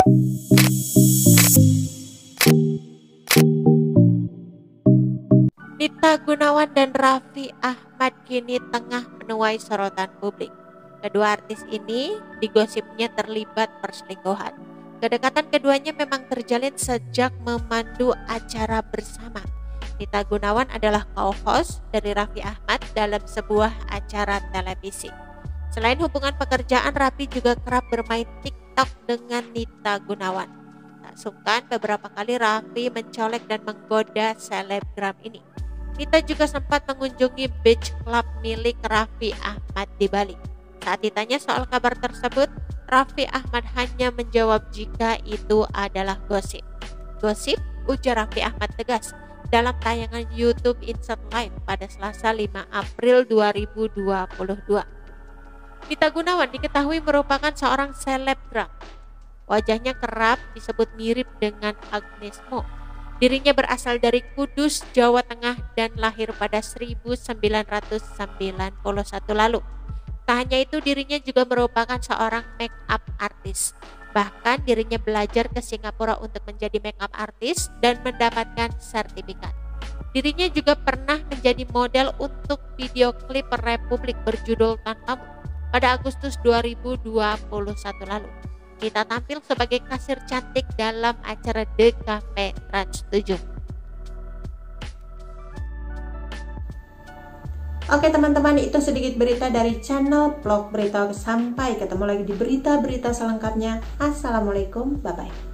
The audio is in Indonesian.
Nita Gunawan dan Raffi Ahmad kini tengah menuai sorotan publik. Kedua artis ini digosipnya terlibat perselingkuhan. Kedekatan keduanya memang terjalin sejak memandu acara bersama. Nita Gunawan adalah co-host dari Raffi Ahmad dalam sebuah acara televisi. Selain hubungan pekerjaan, Raffi juga kerap bermain TikTok dengan Nita Gunawan. Tak sungkan beberapa kali Raffi mencolek dan menggoda selebgram ini. Nita juga sempat mengunjungi beach club milik Raffi Ahmad di Bali. Saat ditanya soal kabar tersebut, Raffi Ahmad hanya menjawab jika itu adalah gosip. Gosip, ujar Raffi Ahmad tegas dalam tayangan YouTube Insert Live pada Selasa 5 April 2022. Nita Gunawan diketahui merupakan seorang selebgram. Wajahnya kerap disebut mirip dengan Agnes Mo. Dirinya berasal dari Kudus, Jawa Tengah dan lahir pada 1991 lalu. Tak hanya itu, dirinya juga merupakan seorang make up artist. Bahkan dirinya belajar ke Singapura untuk menjadi make up artist dan mendapatkan sertifikat. Dirinya juga pernah menjadi model untuk video klip Republik berjudul Tanpamu pada Agustus 2021 lalu. Nita tampil sebagai kasir cantik dalam acara The Cafe Trans 7. Oke teman-teman, itu sedikit berita dari channel Vlog Berita. Sampai ketemu lagi di berita-berita selengkapnya. Assalamualaikum, bye-bye.